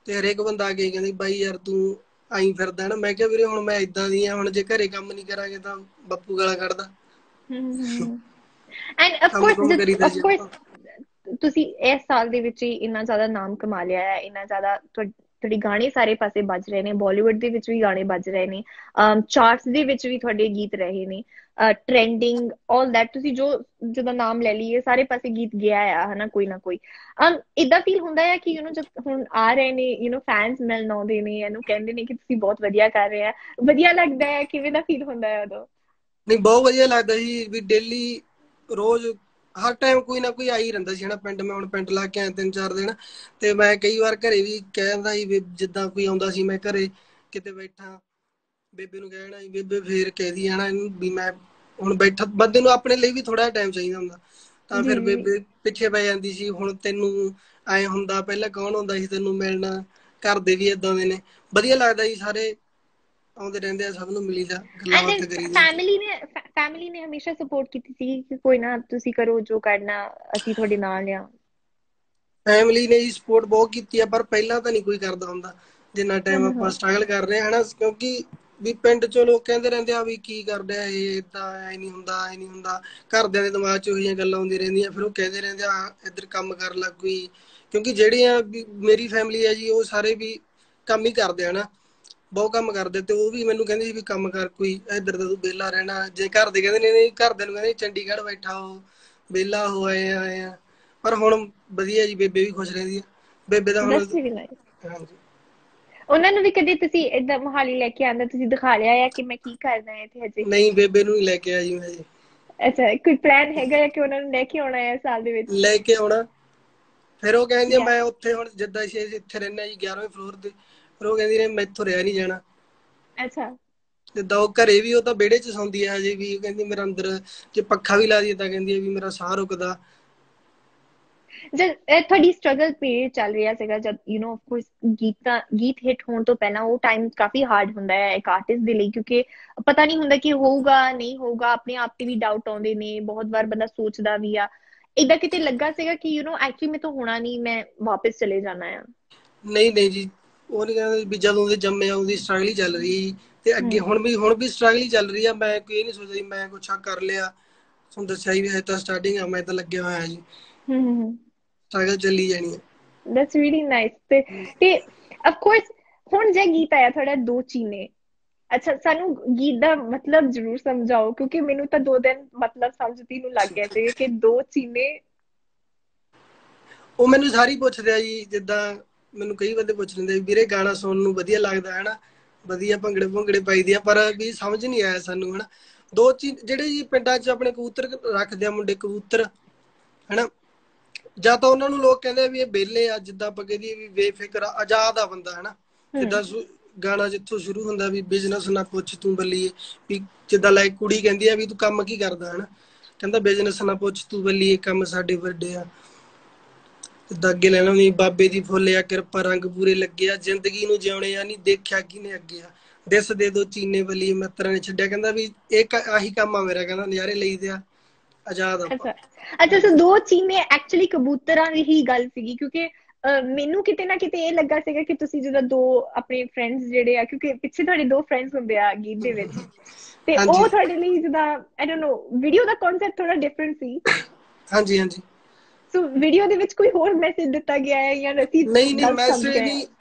ਤੇ ਹਰੇਕ ਬੰਦਾ ਆ ਕੇ ਕਹਿੰਦੀ ਬਾਈ ਯਾਰ ਤੂੰ ਆਈ ਫਿਰਦਾ ਨਾ। ਮੈਂ ਕਿਹਾ ਵੀਰੇ ਹੁਣ ਮੈਂ ਇਦਾਂ ਦੀ ਆ, ਹੁਣ ਜੇ ਘਰੇ ਕੰਮ ਨਹੀਂ ਕਰਾਂਗੇ ਤਾਂ ਬਾਪੂ ਗਾਲਾਂ ਕੱਢਦਾ। ਐਂਡ ਆਫ ਕੰਮ ਕੋਰਸ ਕੰਮ ਕਰੀਦਾ ਆਫ ਜੀ ਕੋਰਸ ਆਪਾਂ। ਤੁਸੀਂ ਇਸ ਸਾਲ ਦੇ ਵਿੱਚ ਹੀ ਇੰਨਾ ਜ਼ਿਆਦਾ ਨਾਮ ਕਮਾ ਲਿਆ ਹੈ, ਇੰਨਾ ਜ਼ਿਆਦਾ ਤੁਹਾਡੇ ਗਾਣੇ ਸਾਰੇ ਪਾਸੇ ਵੱਜ ਰਹੇ ਨੇ, ਬਾਲੀਵੁੱਡ ਦੇ ਵਿੱਚ ਵੀ ਗਾਣੇ ਵੱਜ ਰਹੇ ਨੇ, ਚਾਰਟਸ ਦੇ ਵਿੱਚ ਵੀ ਤੁਹਾਡੇ ਗੀਤ ਰਹੇ ਨੇ, ਟ੍ਰੈਂਡਿੰਗ ਆਲ ਦੈਟ, ਤੁਸੀਂ ਜੋ ਜਿਹਦਾ ਨਾਮ ਲੈ ਲਈਏ ਸਾਰੇ ਪਾਸੇ ਗੀਤ ਗਿਆ ਆ ਹਨਾ ਕੋਈ ਨਾ ਕੋਈ। ਇਦਾਂ ਫੀਲ ਹੁੰਦਾ ਹੈ ਕਿ ਜਦ ਹੁਣ ਆ ਰਹੇ ਨੇ ਫੈਨਸ ਮਿਲਣ ਆਉਂਦੇ ਨੇ, ਇਹਨੂੰ ਕਹਿੰਦੇ ਨੇ ਕਿ ਤੁਸੀਂ ਬਹੁਤ ਵਧੀਆ ਕਰ ਰਹੇ ਆ, ਵਧੀਆ ਲੱਗਦਾ ਹੈ? ਕਿਵੇਂ ਦਾ ਫੀਲ ਹੁੰਦਾ ਹੈ ਉਦੋਂ? ਨਹੀਂ ਬਹੁਤ ਵਧੀਆ ਲੱਗਦਾ ਸੀ ਵੀ ਡੇਲੀ ਰੋਜ਼ ਹਰ ਟਾਈਮ ਕੋਈ ਨਾ ਕੋਈ ਆ ਹੀ ਰਹਿੰਦਾ ਸੀ ਹਨਾ ਪਿੰਡ। ਮੈਂ ਹੁਣ ਪਿੰਡ ਲਾ ਕੇ ਆਇਆ 3-4 ਦਿਨ, ਤੇ ਮੈਂ ਕਈ ਵਾਰ ਘਰੇ ਵੀ ਕਹਿ ਦਿੰਦਾ ਸੀ ਵੀ ਜਿੱਦਾਂ ਕੋਈ ਆਉਂਦਾ ਸੀ ਮੈਂ ਘਰੇ ਕਿਤੇ ਬੈਠਾ, ਬੇਬੇ ਨੂੰ ਕਹਿਣਾ ਸੀ, ਬੇਬੇ ਫੇਰ ਕਹਿਦੀ ਹਨਾ ਇਹਨੂੰ ਵੀ ਮੈਂ ਹੁਣ ਬੈਠਾ। ਬੰਦੇ ਨੂੰ ਆਪਣੇ ਲਈ ਵੀ ਥੋੜਾ ਟਾਈਮ ਚਾਹੀਦਾ ਹੁੰਦਾ, ਤਾਂ ਜੀ ਫਿਰ ਜੀ। ਬੇਬੇ ਪਿੱਛੇ ਪੈ ਜਾਂਦੀ ਸੀ। ਹੁਣ ਤੈਨੂੰ ਐ ਹੁੰਦਾ ਪਹਿਲਾਂ ਕੌਣ ਹੁੰਦਾ ਸੀ ਤੈਨੂੰ ਮਿਲਣਾ, ਘਰ ਦੇ ਵੀ ਏਦਾਂ ਦੇ ਨੇ। ਵਧੀਆ ਲੱਗਦਾ ਜੀ, ਸਾਰੇ ਆਉਂਦੇ ਰਹਿੰਦੇ ਆ, ਸਭ ਨੂੰ ਮਿਲੀਦਾ, ਗੱਲਾਂ ਐਂਡ ਬਾਤਾਂ ਕਰੀਦੀਆਂ। ਫੈਮਿਲੀ ਨੇ ਹਮੇਸ਼ਾ ਸਪੋਰਟ ਕੀਤੀ ਸੀ ਕਿ ਕੋਈ ਨਾ ਤੁਸੀਂ ਕਰੋ ਜੋ ਕਰਨਾ, ਅਸੀਂ ਤੁਹਾਡੇ ਨਾਲ ਆ? ਫੈਮਿਲੀ ਨੇ ਜੀ ਸਪੋਰਟ ਬਹੁਤ ਕੀਤੀ ਆ, ਪਰ ਪਹਿਲਾਂ ਤਾਂ ਨਹੀਂ ਕੋਈ ਕਰਦਾ ਹੁੰਦਾ ਜਿੰਨਾ ਟਾਈਮ ਹਮ ਆਪਾਂ ਹਮ ਸਟਰਗਲ ਕਰ ਰਹੇ ਹਾਂ ਹਨਾ। ਕਿਉਂਕਿ ਵੀ ਪਿੰਡ ਚੋਂ ਲੋਕ ਕਹਿੰਦੇ ਰਹਿੰਦੇ ਆ ਵੀ ਕੀ ਕਰਦੇ ਆ ਇਹ, ਏਦਾਂ ਐ ਨਹੀਂ ਹੁੰਦਾ, ਐ ਨਹੀਂ ਹੁੰਦਾ। ਘਰਦਿਆਂ ਦੇ ਦਿਮਾਗ 'ਚ ਉਹੋ ਜਿਹੀਆਂ ਗੱਲਾਂ ਆਉਂਦੀਆਂ ਰਹਿੰਦੀਆਂ, ਫਿਰ ਉਹ ਕਹਿੰਦੇ ਰਹਿੰਦੇ ਆ ਇੱਧਰ ਕੰਮ ਕਰ ਲੱਗ ਕੋਈ। ਕਿਉਂਕਿ ਜਿਹੜੀਆਂ ਵੀ ਮੇਰੀ ਫੈਮਿਲੀ ਹੈ ਜੀ ਉਹ ਸਾਰੇ ਵੀ ਕੰਮ ਹੀ ਕਰਦੇ ਆ ਨਾ, ਬਹੁਤ ਕੰਮ ਕਰਦੇ। ਤੇ ਉਹ ਵੀ ਮੈਨੂੰ ਕਹਿੰਦੇ ਸੀ ਵੀ ਕੰਮ ਕਰ ਕੋਈ, ਇੱਧਰ ਤਾਂ ਤੂੰ ਵਿਹਲਾ ਰਹਿਣਾ। ਜੇ ਘਰ ਦੇ ਕਹਿੰਦੇ ਨੇ ਘਰਦਿਆਂ ਨੂੰ ਕਹਿੰਦੇ ਚੰਡੀਗੜ੍ਹ ਬੈਠਾ ਹੋ, ਵਿਹਲਾ ਹੋ, ਆਏ ਆ ਆਏ ਆ। ਪਰ ਹੁਣ ਵਧੀਆ ਜੀ, ਬੇਬੇ ਵੀ ਖੁਸ਼ ਰਹਿੰਦੀ ਆ। ਬੇਬੇ ਦਾ ਹੁਣ ਦੈਟਸ ਰੀਲੀ ਨਾਈਸ। ਹਾਂਜੀ। ਉਹਨਾਂ ਨੂੰ ਵੀ ਕਦੇ ਤੁਸੀਂ ਏਦਾਂ ਮੋਹਾਲੀ ਲੈ ਕੇ ਆਂਦਾ, ਤੁਸੀਂ ਦਿਖਾ ਲਿਆ ਆ ਕਿ ਮੈਂ ਕੀ ਕਰਦਾ ਹੈ ਇੱਥੇ ਹਜੇ? ਨਹੀਂ ਬੇਬੇ ਨੂੰ ਹੀ ਲੈ ਕੇ ਆਇਆ ਜੀ ਮੈਂ ਜੀ। ਅੱਛਾ, ਕੋਈ ਪਲਾਨ ਹੈਗਾ ਹੈ ਕਿ ਉਹਨਾਂ ਨੂੰ ਲੈ ਕੇ ਆਉਣਾ ਹੈ ਸਾਲ ਦੇ ਵਿੱਚ? ਲੈ ਕੇ ਆਉਣਾ। ਫਿਰ ਉਹ ਕਹਿੰਦੀ ਯਾ। ਮੈਂ ਉੱਥੇ ਹੁਣ ਜਿੱਦਾਂ ਅਸੀਂ ਇੱਥੇ ਰਹਿੰਦੇ ਜੀ 11ਵੇਂ ਫਲੋਰ ਤੇ, ਫਿਰ ਉਹ ਕਹਿੰਦੀ ਨੇ ਮੈਥੋਂ ਰਿਹਾ ਨਹੀਂ ਜਾਣਾ। ਅੱਛਾ। ਜਿੱਦਾਂ ਉਹ ਘਰੇ ਵੀ ਉਹ ਤਾਂ ਵਿਹੜੇ 'ਚ ਸੌਂਦੀ ਹੈ ਹਜੇ ਵੀ, ਕਹਿੰਦੀ ਮੇਰਾ ਅੰਦਰ ਜੇ ਪੱਖਾ ਵੀ ਲਾ ਦਈਏ ਤਾਂ ਕਹਿੰਦੀ ਹੈ ਵੀ ਮੇਰਾ ਸਾਹ ਰੁਕਦਾ। ਜਦ ਤੁਹਾਡੀ ਸਟਰਗਲ ਪੀਰੀਅਡ ਚੱਲ ਰਿਹਾ ਸੀਗਾ, ਜਦ ਆਫ ਕੋਰਸ ਗੀਤ ਹਿੱਟ ਹੋਣ ਤੋਂ ਪਹਿਲਾਂ ਉਹ ਟਾਈਮ ਕਾਫੀ ਹਾਰਡ ਹੁੰਦਾ ਹੈ ਇੱਕ ਆਰਟਿਸਟ ਦੇ ਲਈ, ਕਿਉਂਕਿ ਪਤਾ ਨਹੀਂ ਹੁੰਦਾ ਕਿ ਹੋਊਗਾ ਨਹੀਂ ਹੋਊਗਾ, ਆਪਣੇ ਆਪ ਤੇ ਵੀ ਡਾਊਟ ਆਉਂਦੇ ਨੇ, ਬਹੁਤ ਵਾਰ ਬੰਦਾ ਸੋਚਦਾ ਵੀ ਆ। ਏਦਾਂ ਕਿਤੇ ਲੱਗਾ ਸੀਗਾ ਕਿ ਐਕਚੁਅਲੀ ਮੇਰੇ ਤੋਂ ਹੋਣਾ ਨਹੀਂ, ਮੈਂ ਵਾਪਸ ਚਲੇ ਜਾਣਾ ਆ? ਨਹੀਂ ਨਹੀਂ ਜੀ, ਉਹ ਨਹੀਂ ਕਹਿੰਦੇ ਵੀ ਜਦੋਂ ਦੇ ਜੰਮੇ ਆ ਉਹਦੀ ਸਟਰਗਲ ਹੀ ਚੱਲ ਰਹੀ। ਤੇ ਅੱਗੇ ਹਮ ਹੁਣ ਵੀ ਸਟਰਗਲ ਹੀ ਚੱਲ ਰਹੀ ਆ। ਮੈਂ ਕੋਈ ਇਹ ਨਹੀਂ ਸੋਚਦਾ ਮੈਂ ਕੁਛ ਕਰ ਲਿਆ। ਤੁਹਾਨੂੰ ਦੱਸਿਆ ਹੀ ਵੀ ਹਜੇ ਤਾਂ ਸਟਾਰਟਿੰਗ ਆ, ਮੈਂ ਤਾਂ ਲੱਗਿਆ ਹੋਇਆ ਜੀ, ਹਮ। ਸਟਰਗਲ ਚੱਲੀ ਜਾਣੀ ਹੈ। That's really nice. ਤੇ ਆਫ ਕੋਰਸ ਹੁਣ ਜੇ ਗੀਤ ਆਇਆ ਤੁਹਾਡਾ ਦੋ ਚੀਨੇ, ਅੱਛਾ ਸਾਨੂੰ ਗੀਤ ਦਾ ਮਤਲਬ ਜ਼ਰੂਰ ਸਮਝਾਓ, ਕਿਉਂਕਿ ਮੈਨੂੰ ਤਾਂ 2 ਦਿਨ ਮਤਲਬ ਸਮਝਦੀ ਨੂੰ ਲੱਗ ਗਿਆ ਸੀ ਕਿ ਦੋ ਚੀਨੇ। ਉਹ ਮੈਨੂੰ ਸਾਰੀ ਪੁੱਛਦੇ ਆ ਜੀ, ਜਿੱਦਾਂ ਮੈਨੂੰ ਕਈ ਬੰਦੇ ਪੁੱਛ ਲੈਂਦੇ ਵੀਰੇ ਗਾਣਾ ਸੁਣਨ ਨੂੰ ਵਧੀਆ ਲੱਗਦਾ ਹਨਾ, ਵਧੀਆ ਭੰਗੜੇ ਭੰਗੜੇ ਪਾਈਦੇ ਆ, ਪਰ ਵੀ ਸਮਝ ਨਹੀਂ ਆਇਆ ਸਾਨੂੰ ਹਨਾ। ਦੋ ਚੀਜ਼ ਜਿਹੜੇ ਜੀ ਪਿੰਡਾਂ 'ਚ ਆਪਣੇ ਕਬੂਤਰ ਰੱਖਦੇ ਆ ਮੁੰਡੇ ਕਬੂਤਰ ਹਨਾ, ਜਾਂ ਤਾਂ ਉਹਨਾਂ ਨੂੰ ਲੋਕ ਕਹਿੰਦੇ ਆ ਵੀ ਇਹ ਵਿਹਲੇ ਆ, ਜਿੱਦਾਂ ਆਪਾਂ ਕਹਦੇ ਵੀ ਬੇਫਿਕਰ ਆਜ਼ਾਦ ਆ ਬੰਦਾ ਹਨਾ। ਹਮ ਜਿੱਦਾਂ ਗਾਣਾ ਜਿੱਥੋਂ ਸ਼ੁਰੂ ਹੁੰਦਾ ਵੀ ਬਿਜ਼ਨਸ ਨਾ ਪੁੱਛ ਤੂੰ ਬੱਲੀਏ, ਵੀ ਜਿੱਦਾਂ ਲਾਈਕ ਕੁੜੀ ਕਹਿੰਦੀ ਆ ਵੀ ਤੂੰ ਕੰਮ ਕੀ ਕਰਦਾ ਹਨਾ, ਕਹਿੰਦਾ ਬਿਜ਼ਨਸ ਨਾ ਪੁੱਛ ਤੂੰ ਬੱਲੀਏ, ਕੰਮ ਸਾਡੇ ਵੱਡੇ ਆ। ਜਿੱਦਾਂ ਅੱਗੇ ਲੈਣਾ ਵੀ ਬਾਬੇ ਦੀ ਫੁੱਲ ਆ ਕਿਰਪਾ, ਰੰਗ ਪੂਰੇ ਲੱਗੇ ਆ, ਜ਼ਿੰਦਗੀ ਨੂੰ ਜਿਉਣੇ ਆ ਨਹੀਂ ਦੇਖਿਆ ਕਿਹਨੇ ਅੱਗੇ ਆ, ਦਿਸ ਦੇ ਦੋ ਚੀਨੇ ਬੱਲੀਏ ਮਿੱਤਰਾਂ ਨੇ ਛੱਡਿਆ। ਕਹਿੰਦਾ ਵੀ ਇਹ ਆਹੀ ਕੰਮ ਆ ਮੇਰਾ, ਕਹਿੰਦਾ ਨਜ਼ਾਰੇ ਲਈਦੇ ਆ, ਆਜ਼ਾਦ ਆਪਾਂ। ਅੱਛਾ ਅੱਛਾ। ਸੋ ਦੋ ਚੀਨੇ ਐਕਚੁਅਲੀ ਕਬੂਤਰਾਂ ਦੀ ਹੀ ਗੱਲ ਸੀਗੀ, ਕਿਉਂਕਿ ਮੈਨੂੰ ਕਿਤੇ ਨਾ ਕਿਤੇ ਇਹ ਲੱਗਾ ਸੀਗਾ ਕਿ ਤੁਸੀਂ ਜਦੋਂ ਦੋ ਆਪਣੇ ਫਰੈਂਡਸ ਜਿਹੜੇ ਆ, ਕਿਉਂਕਿ ਪਿੱਛੇ ਤੁਹਾਡੇ ਦੋ ਫਰੈਂਡਸ ਹੁੰਦੇ ਆ ਗੀਤ ਦੇ ਵਿੱਚ, ਤੇ ਹਾਂਜੀ ਉਹ ਤੁਹਾਡੇ ਲਈ ਜਿੱਦਾਂ ਆਈ ਡੋਨਟ ਨੋ, ਵੀਡੀਓ ਦਾ ਕਨਸੈਪਟ ਥੋੜਾ ਡਿਫਰੈਂਟ ਸੀ। ਹਾਂਜੀ ਹਾਂਜੀ। ਸੋ ਵੀਡੀਓ ਦੇ ਵਿੱਚ ਕੋਈ ਹੋਰ ਮੈਸੇਜ ਦਿੱਤਾ ਗਿਆ ਹੈ ਜਾਂ ਅਸੀਂ ਨਹੀਂ ਨਹੀਂ ਗਲਤ ਸਮਝ ਮੈਸੇਜ ਗਏ ਨਹੀਂ, ਆ?